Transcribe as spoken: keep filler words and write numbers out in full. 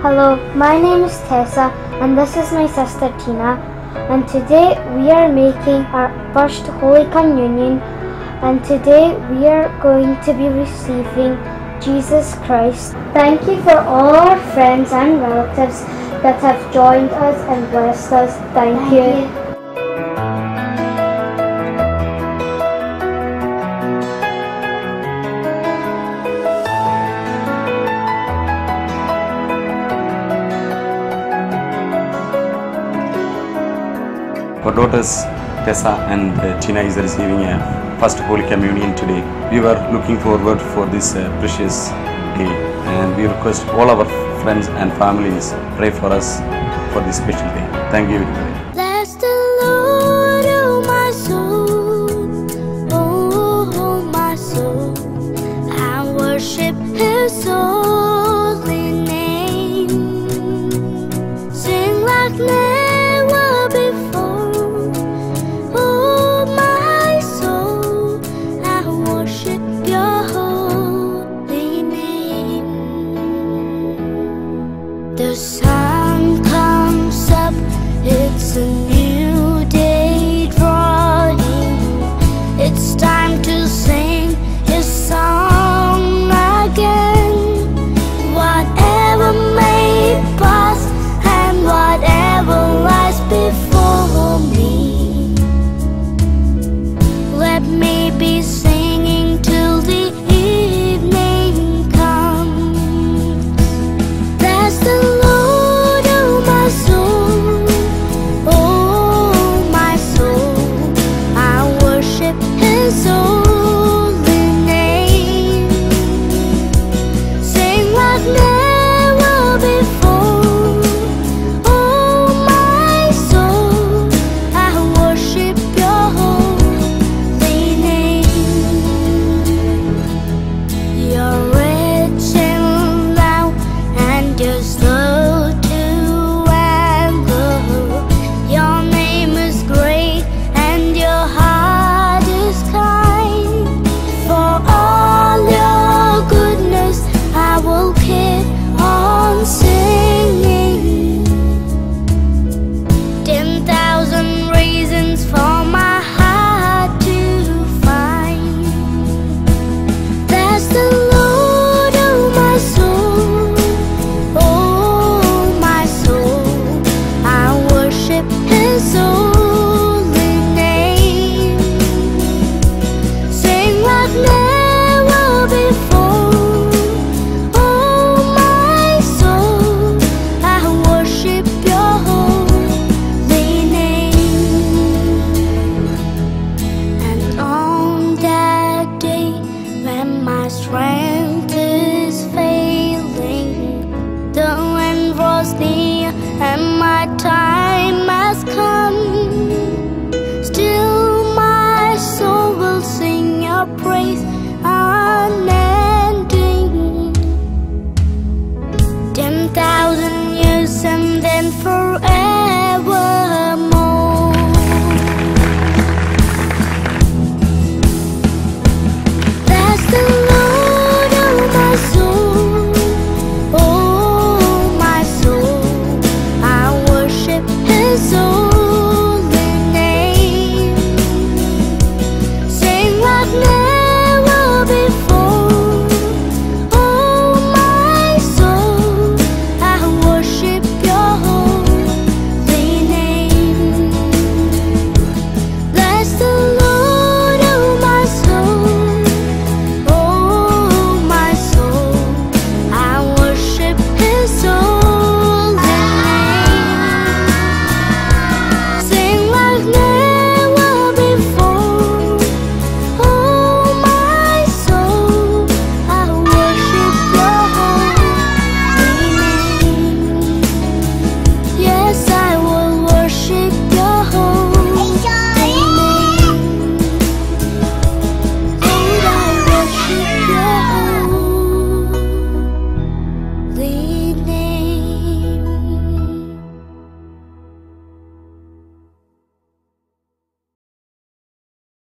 Hello, my name is Tessa and this is my sister Tina, and today we are making our first Holy Communion, and today we are going to be receiving Jesus Christ. Thank you for all our friends and relatives that have joined us and blessed us. Thank, Thank you. you. Our daughters Tessa and uh, Tina is receiving a first Holy Communion today. We were looking forward for this uh, precious day, and we request all our friends and families pray for us for this special day. Thank you. Bless the Lord, oh my soul, oh, oh my soul, I worship His holy name. Sing like never before. The sun comes up, it's a new day drawing. It's time to sing His song again. Whatever may pass and whatever lies before me, let me be singing till the evening comes. That's the strength.